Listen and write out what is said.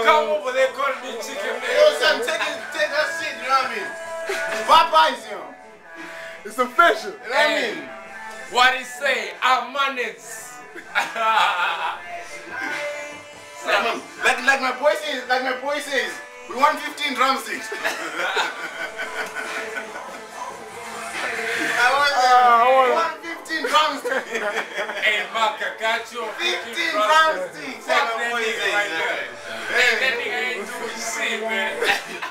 come over, they call me chicken man. Yo, son, take that shit, you know what I mean? Popeyes, yo. It's official. You know what I mean? What he say? I'm managed. Like my boy says, we want 15 drumsticks. I want 15 drumsticks. Hey, Maka, got you 15 drumsticks. Fuck that nigga right there. Hey, that nigga ain't doing shit, man.